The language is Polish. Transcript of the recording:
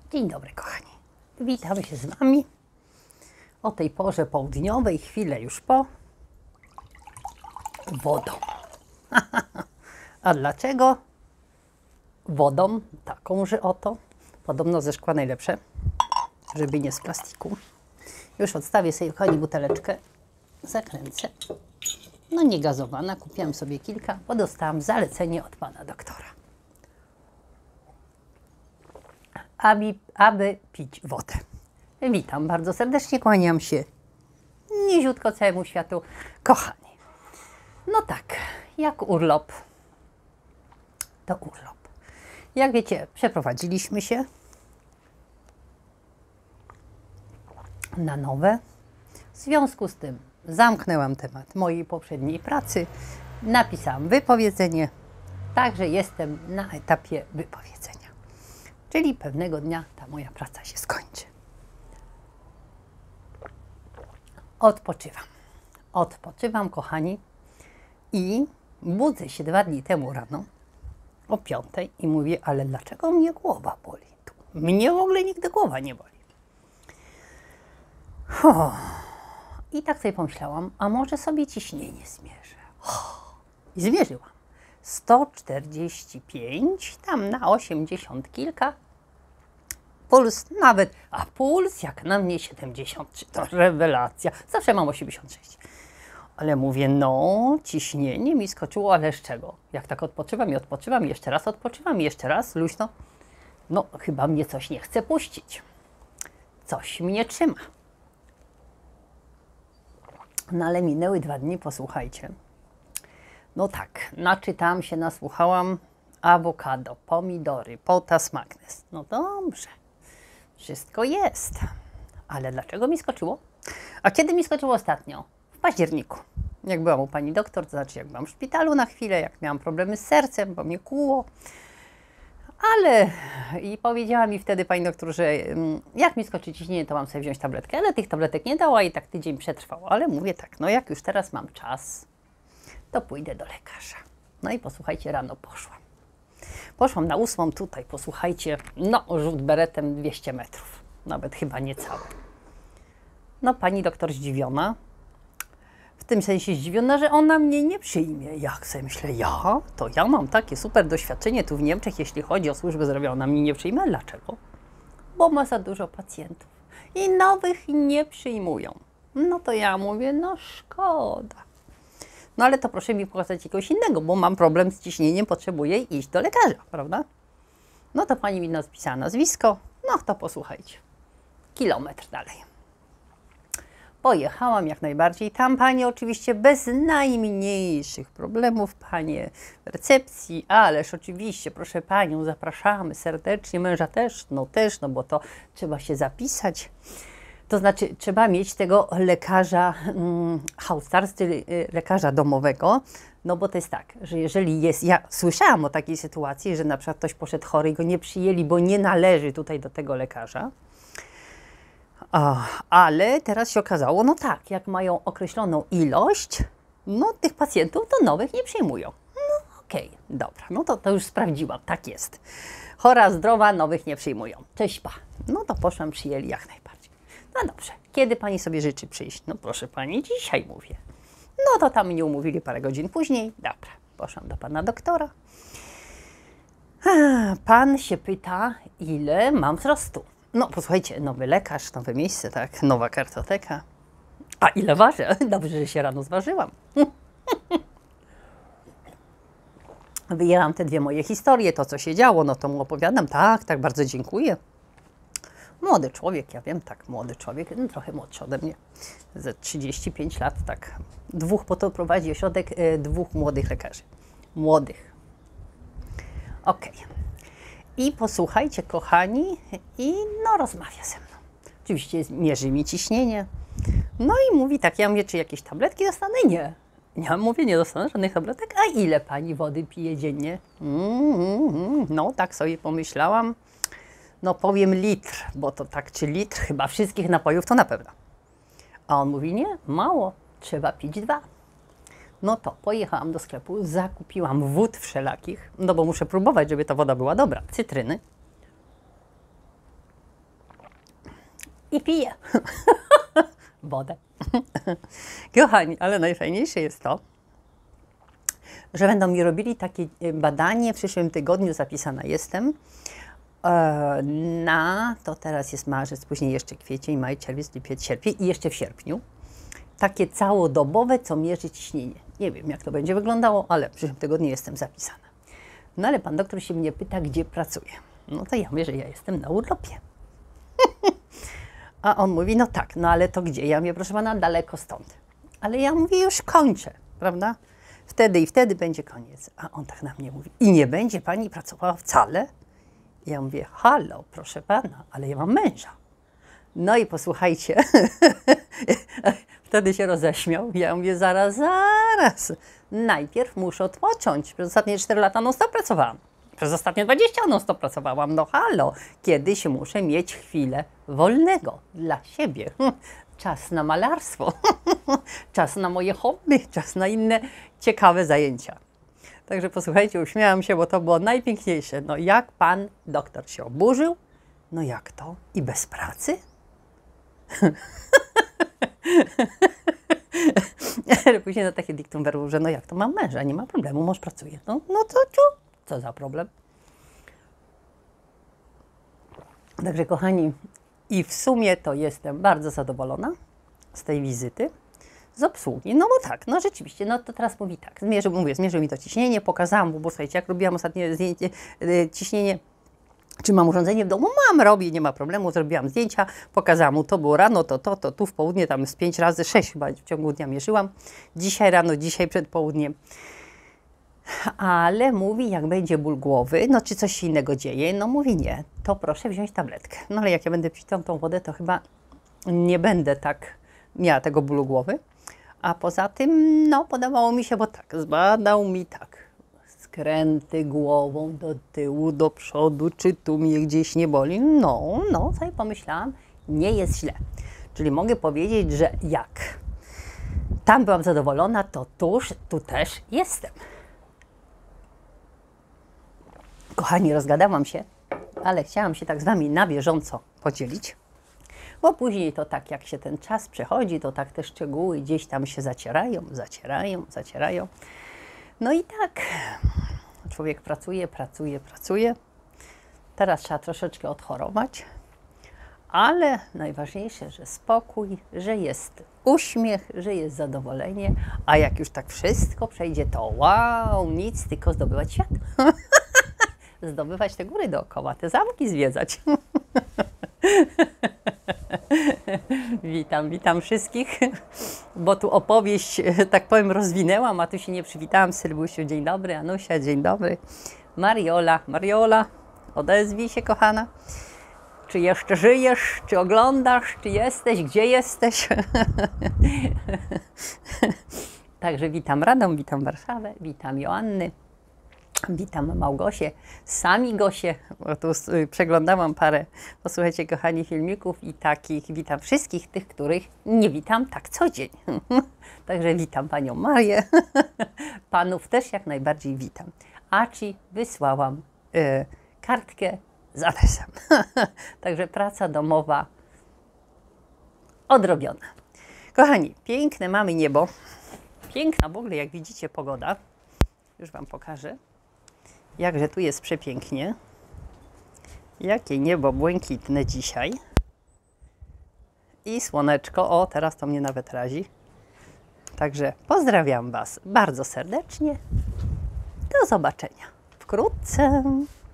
Dzień dobry, kochani. Witamy się z Wami o tej porze południowej, chwilę już po wodą. A dlaczego wodą? Taką, że oto, podobno ze szkła najlepsze, żeby nie z plastiku. Już odstawię sobie, kochani, buteleczkę, zakręcę. No nie gazowana, kupiłam sobie kilka, bo dostałam zalecenie od pana doktora, aby pić wodę. Witam bardzo serdecznie, kłaniam się niziutko całemu światu, kochani. No tak, jak urlop, to urlop. Jak wiecie, przeprowadziliśmy się na nowe. W związku z tym zamknęłam temat mojej poprzedniej pracy, napisałam wypowiedzenie, także jestem na etapie wypowiedzenia. Czyli pewnego dnia ta moja praca się skończy. Odpoczywam, kochani, i budzę się 2 dni temu rano o 5 i mówię, ale dlaczego mnie głowa boli? Mnie w ogóle nigdy głowa nie boli. I tak sobie pomyślałam, a może sobie ciśnienie zmierzę. I zmierzyłam. 145, tam na 80 kilka. Puls nawet, a puls jak na mnie 73, to rewelacja. Zawsze mam 86. Ale mówię, no, ciśnienie mi skoczyło, ale z czego? Jak tak odpoczywam, jeszcze raz odpoczywam, jeszcze raz, luźno. No, chyba mnie coś nie chce puścić. Coś mnie trzyma. No, ale minęły 2 dni, posłuchajcie. No tak, naczytałam się, nasłuchałam, awokado, pomidory, potas magnes. No dobrze, wszystko jest. Ale dlaczego mi skoczyło? A kiedy mi skoczyło ostatnio? W październiku. Jak byłam u pani doktor, to znaczy jak byłam w szpitalu na chwilę, jak miałam problemy z sercem, bo mnie kłuło. Ale i powiedziała mi wtedy pani doktor, że jak mi skoczy ciśnienie, to mam sobie wziąć tabletkę. Ale tych tabletek nie dała i tak tydzień przetrwało. Ale mówię tak, no jak już teraz mam czas, to pójdę do lekarza. No i posłuchajcie, rano poszłam. Poszłam na 8 tutaj, posłuchajcie, no rzut beretem 200 metrów. Nawet chyba niecałe. No pani doktor zdziwiona. W tym sensie zdziwiona, że ona mnie nie przyjmie. Jak sobie myślę, ja mam takie super doświadczenie tu w Niemczech, jeśli chodzi o służbę zdrowia, ona mnie nie przyjmie. Dlaczego? Bo ma za dużo pacjentów i nowych nie przyjmują. No to ja mówię, no szkoda. No ale to proszę mi pokazać jakiegoś innego, bo mam problem z ciśnieniem, potrzebuję iść do lekarza, prawda? No to pani mi napisała nazwisko, no to posłuchajcie. Kilometr dalej. Pojechałam jak najbardziej. Tam pani oczywiście bez najmniejszych problemów, panie w recepcji, ależ oczywiście, proszę panią, zapraszamy serdecznie, męża też, no bo to trzeba się zapisać. To znaczy, trzeba mieć tego lekarza Hausarzt, czyli lekarza domowego, no bo to jest tak, że jeżeli jest, ja słyszałam o takiej sytuacji, że na przykład ktoś poszedł chory i go nie przyjęli, bo nie należy tutaj do tego lekarza, ale teraz się okazało, no tak, jak mają określoną ilość, no tych pacjentów to nowych nie przyjmują. No okej, dobra, no to już sprawdziłam, tak jest. Chora, zdrowa, nowych nie przyjmują. Cześć pa. No to poszłam, przyjęli jak najbardziej. No dobrze, kiedy pani sobie życzy przyjść? No proszę pani, dzisiaj mówię. No to tam mnie umówili parę godzin później. Dobra, poszłam do pana doktora. Pan się pyta, ile mam wzrostu. No posłuchajcie, nowy lekarz, nowe miejsce, tak, nowa kartoteka. A ile ważę? Dobrze, że się rano zważyłam. Wyjęłam te 2 moje historie, to co się działo, no to mu opowiadam, tak, bardzo dziękuję. Młody człowiek, ja wiem, tak, młody człowiek, no, trochę młodszy ode mnie, ze 35 lat, tak. 2 po to prowadzi ośrodek 2 młodych lekarzy. Młodych. Okej. I posłuchajcie, kochani, i no rozmawia ze mną. Oczywiście mierzy mi ciśnienie. No i mówi tak, ja mówię, czy jakieś tabletki dostanę? Nie. Ja mówię, nie dostanę żadnych tabletek. A ile pani wody pije dziennie? No tak sobie pomyślałam. No powiem litr, bo to tak, czy litr chyba wszystkich napojów to na pewno. A on mówi, nie, mało, trzeba pić 2. No to pojechałam do sklepu, zakupiłam wód wszelakich, no bo muszę próbować, żeby ta woda była dobra. Cytryny. i piję wodę. Kochani, ale najfajniejsze jest to, że będą mi robili takie badanie, w przyszłym tygodniu zapisana jestem, to teraz jest marzec, później jeszcze kwiecień, maj, czerwiec, lipiec, sierpień i jeszcze w sierpniu. Takie całodobowe, co mierzy ciśnienie. Nie wiem, jak to będzie wyglądało, ale w przyszłym tygodniu jestem zapisana. No ale pan doktor się mnie pyta, gdzie pracuję. No to ja mówię, że ja jestem na urlopie. A on mówi, no tak, no ale to gdzie? Ja mówię, proszę pana, daleko stąd. Ale ja mówię, już kończę, prawda? Wtedy i wtedy będzie koniec. A on tak na mnie mówi, i nie będzie pani pracowała wcale? Ja mówię, halo, proszę pana, ale ja mam męża. No i posłuchajcie, wtedy się roześmiał. Ja mówię, zaraz. Najpierw muszę odpocząć. Przez ostatnie 4 lata non-stop pracowałam. Przez ostatnie 20 non-stop pracowałam. No halo, kiedyś muszę mieć chwilę wolnego dla siebie. Czas na malarstwo, czas na moje hobby, czas na inne ciekawe zajęcia. Także posłuchajcie, uśmiałam się, bo to było najpiękniejsze. No jak pan doktor się oburzył? No jak to? I bez pracy? Ale później na takie diktum verbum, że no jak to, mam męża, nie ma problemu, mąż pracuje. No to co za problem? Także kochani, i w sumie to jestem bardzo zadowolona z tej wizyty, z obsługi. No bo tak, no rzeczywiście, no to teraz mówi tak, zmierzył mi to ciśnienie, pokazałam mu, bo słuchajcie, jak robiłam ostatnie zdjęcie, ciśnienie, czy mam urządzenie w domu? Robię, nie ma problemu, zrobiłam zdjęcia, pokazałam mu, to było rano, to tu w południe, tam z 5 razy, 6 chyba w ciągu dnia mierzyłam. Dzisiaj rano, dzisiaj przed południem. Ale mówi, jak będzie ból głowy, no czy coś się innego dzieje, no mówi nie, to proszę wziąć tabletkę. No ale jak ja będę pić tą wodę, to chyba nie będę tak miała tego bólu głowy. A poza tym, no podawało mi się, bo tak, zbadał mi tak. Skręty głową do tyłu, do przodu, czy tu mnie gdzieś nie boli. No, sobie pomyślałam, nie jest źle. Czyli mogę powiedzieć, że jak tam byłam zadowolona, to tu też jestem. Kochani, rozgadałam się, ale chciałam się tak z wami na bieżąco podzielić, bo później to tak, jak się ten czas przechodzi, to tak te szczegóły gdzieś tam się zacierają. No i tak, człowiek pracuje. Teraz trzeba troszeczkę odchorować, ale najważniejsze, że spokój, że jest uśmiech, że jest zadowolenie, a jak już tak wszystko przejdzie, to wow, nic, tylko zdobywać świat. Zdobywać te góry dookoła, te zamki zwiedzać. Witam wszystkich, bo tu opowieść, tak powiem, rozwinęłam, a tu się nie przywitałam. Sylwusiu, dzień dobry, Anusia, dzień dobry. Mariola, odezwij się, kochana. Czy jeszcze żyjesz, czy oglądasz, czy jesteś, gdzie jesteś? Także witam Radom, witam Warszawę, witam Joanny. Witam Małgosię, sami Gosie, bo tu przeglądałam parę, posłuchajcie kochani, filmików i takich, witam wszystkich tych, których nie witam tak co dzień. Także witam panią Marię, panów też jak najbardziej witam. A ci wysłałam kartkę z adresem. Także praca domowa odrobiona. Kochani, piękne mamy niebo, piękna w ogóle jak widzicie pogoda, już wam pokażę. Jakże tu jest przepięknie. Jakie niebo błękitne dzisiaj. I słoneczko. O, teraz to mnie nawet razi. Także pozdrawiam was bardzo serdecznie. Do zobaczenia wkrótce.